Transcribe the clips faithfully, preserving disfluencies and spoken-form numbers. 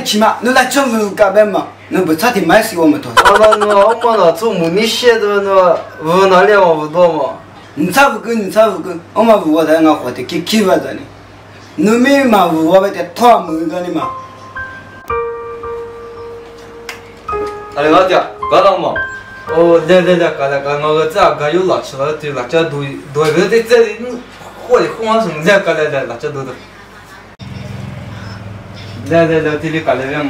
的起码侬来专门干呗嘛，侬不差点买死我们头。 啊那那我们那做木你写的那无那两万不多嘛？ 你差不多，你差不多，我们我在那活的给给不着你，侬没嘛我们得拖门个你嘛。 啊，你老爹，搞到嘛？哦，对对对，搞了搞，我这个有辣吃了，对辣椒多多个在这里，火的火上生在搞来的辣椒多的。对对对，这里搞了样。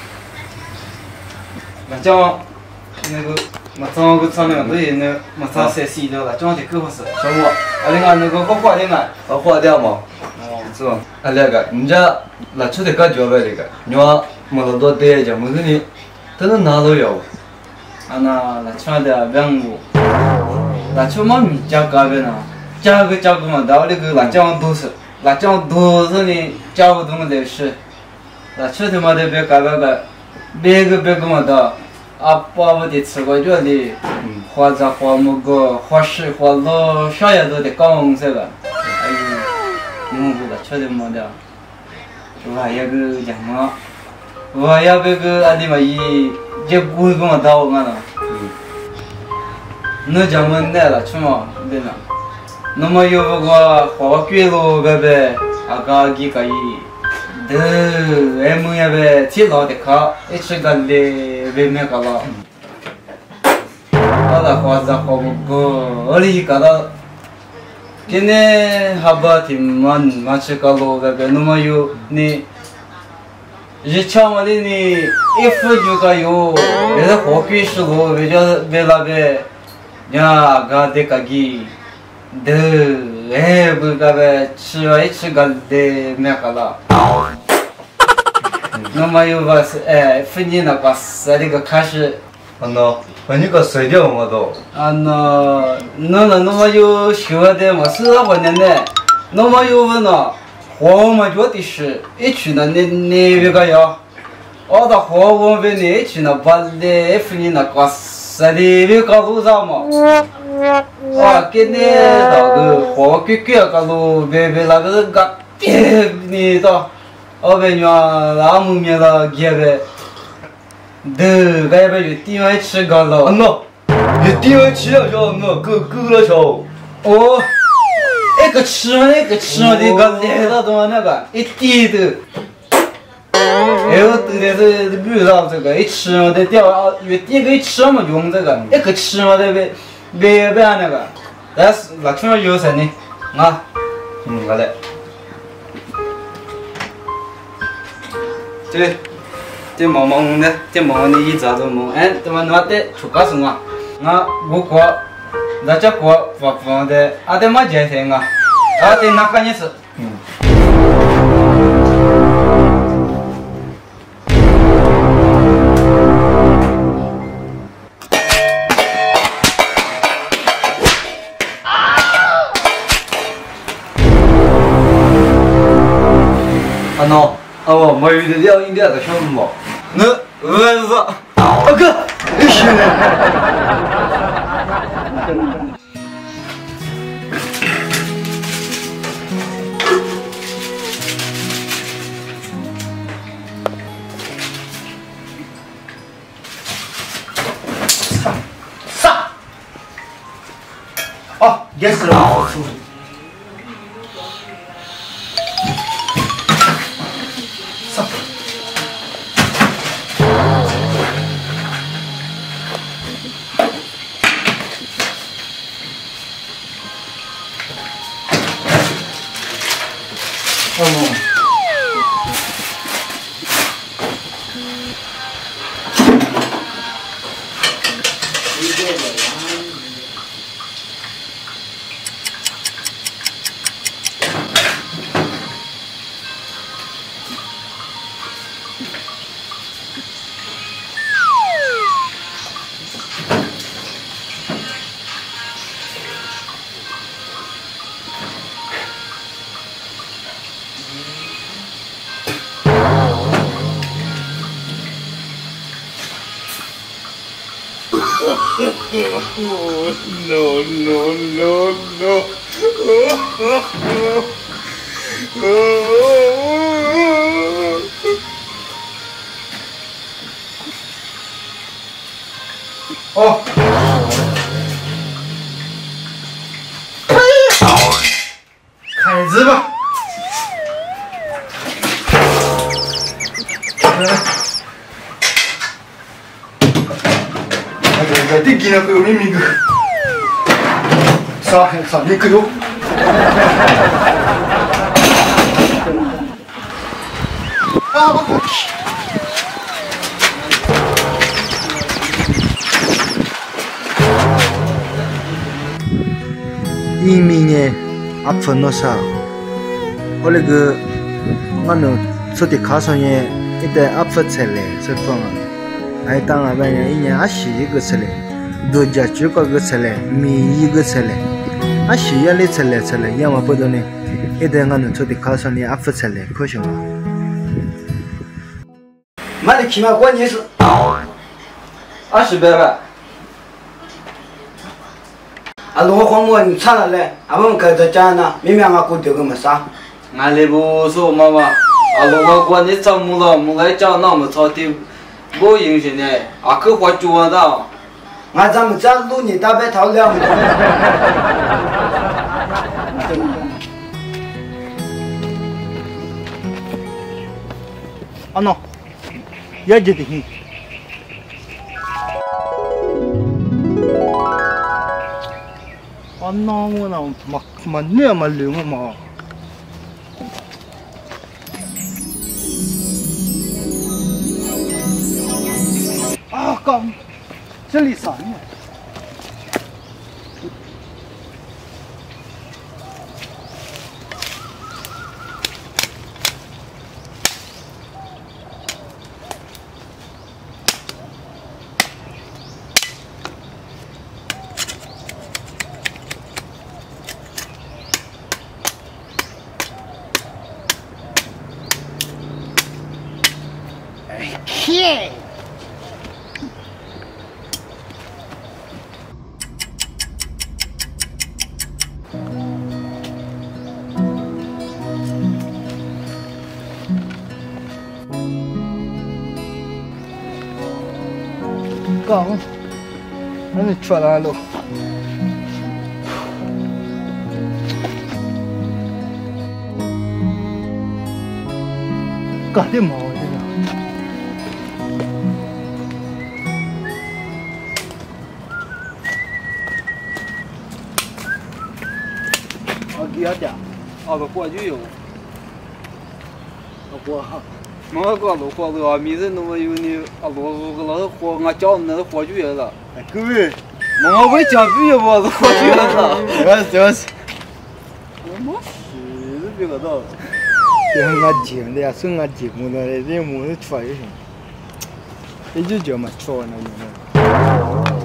辣椒那个马上个厂里面都有那马上晒洗掉了，这样就够合适。小莫，啊，另外那个火花的嘛， 火花掉嘛？ 哦， 是吧？啊，那个，人家辣椒的搞叫呗那个，你话没那多对着，没事你，都能拿到有。 啊那辣椒的两五，辣椒嘛米加搞呗呢，加个加个嘛，到那个辣椒多是，辣椒多是呢，加个多么得是，辣椒他妈的别搞那个，别个别个嘛的。啊，爸爸的吃过这里，或者或么个或是或老啥样都得讲这个，哎呦，你们不个吃的么的，我也个讲嘛，我也别个阿里嘛伊这古个嘛到我们了，那讲么来了吃嘛对吗？那么有不个花龟肉个呗，阿个几个伊。的，哎，么样呗？天老的卡，一吃个的外面个了，好了，花子花不够，我哩个了，今年哈巴天蛮蛮吃个了，个个那么有你，日常嘛的你一副就个有，别的花贵是咯，别叫别那个，呀个的个鸡，的，哎，不个呗，吃完一吃个的没个了。那么有个是哎，分你那个是那个开始， 啊喏，分你个水掉么都？ 啊那那那那么有学的嘛是那个年代，那么有问呐，我们觉得是一去那那那那个呀，我到我们那一去那把那分你那个是的那个路上嘛，啊，给你那个我给给个路别别那个个你到。我们讲那木面了，给呗，对，该不就地方吃个了。 啊喏，你地方吃了叫我够够了瞧。 哦，一个吃嘛，一个吃嘛的个来了多那个一滴的，还有对的是遇到这个一吃嘛的掉，越第一个一吃嘛用这个，一个吃嘛的别别别那个，但是那全有啥呢？啊， 嗯，好嘞。 对，这忙忙的，这忙的一早都忙，哎，他妈那得出个什么？我我过，那叫过不不的，啊得没钱钱啊，啊得哪个意思？ 嗯。啊喏。啊，我没有的料应该在小什么？ 那我是说， 啊哥，你是呢？ 啥？啥？哦，也是了。 Oh, no, no, no, no. Oh, oh, oh, oh. 哦。开始吧。那个，这给那个秘密个，啥啥你个哟？啊！ 移民呢，阿芬诺啥？我那个，我能出的卡上呢，一旦阿芬出来，是放啊，还当阿边呢，一年阿西一个出来，多家九个个出来，米一个出来，阿西也来出来出来，要么不懂呢，一旦我能出的卡上呢，阿芬出来，可行吗？ 妈的，起码关键是二十百万。 啊，如果黄我你唱了嘞，俺们搁这家呢，明明俺姑丢个么啥？ 俺那不说妈妈，啊，如果过年找木了，木来找那么操的，不影响呢，啊，可花脚的。 俺咱们家路你大白头了。 啊喏，也觉得很。 啊，那我那嘛嘛那么溜嘛。啊，刚，这里啥呢？耶！刚，那你出来了。干的毛这个。 几点？ 啊，个火就有。 啊，我。 我个路火了，没人那么有你啊，路个那火，俺家那个火就来了。 哎，各位， 我会讲别的吧，火就来了。 这这是， 我没事，别个到。 这俺姐的呀，是俺姐母的，这母的出来什么？也就这么出来那个。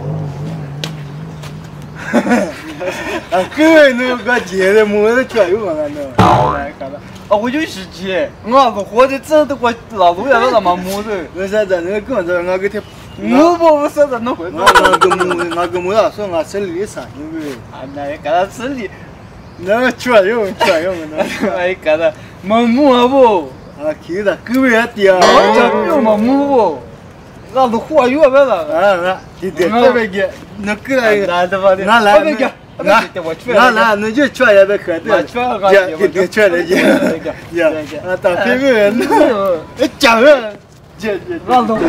哈哈，啊，各位那个姐的母的出来有嘛那？来看了。 啊，我就是姐，我个活的这都我老路也那么木的。 那啥子？那跟着俺给他， 我不我啥子那会。 俺俺个木，俺个木啊，说俺城里啥因为。 啊，那也干他城里， 那出来用出来用那。哎，干他没木啊不？ 啊，去的，各位啊爹。 我这有没木不？那都活跃呗了。 啊啊，对对，这边给，那过来， 那他妈的， 那来。 那那那那就出来呗，可对，呀，给给出来呀，呀，啊，打屁股人，哎，讲了，这这， 那都。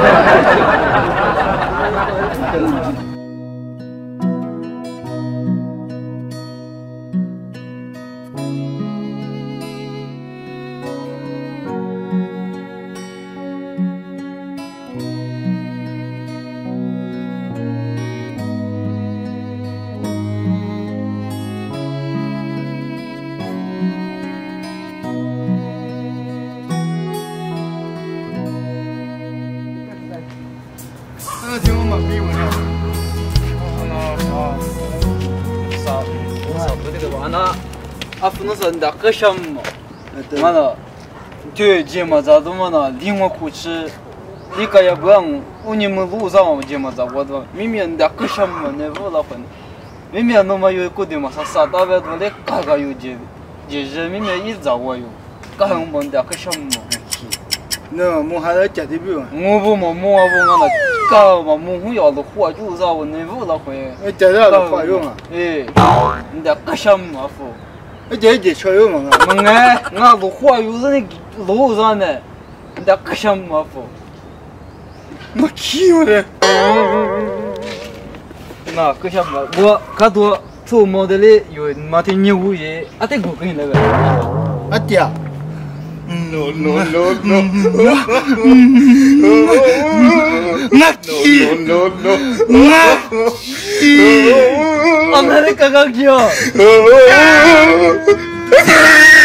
那听我们比我呢， 啊，啥？啥不这个吧？那啊，不能说那个项目，完了，对，节目咋子嘛呢？离我过去，你个也不让我你们路上节目咋我都明明那个项目那不老分，明明那么有固定嘛，啥啥大外头来嘎嘎有节，节日明明一直我有，嘎我们那个项目。 那我还要加点比嘛？ 我不嘛，我不我那。 搞嘛，母虎要是火就让我能不了回。 哎，这样子花用啊？ 哎，你得各项麻烦。 哎，这这车用嘛？ 没哎，俺都火有是那路上的，你得各项麻烦。 我气我的。 那各项麻，我可多做毛的嘞，有马天牛嘢，啊得过跟那个。 啊爹。 No, no, no, no. Ngaki. No, no, no. Ngaki. Ang nari kagagyo.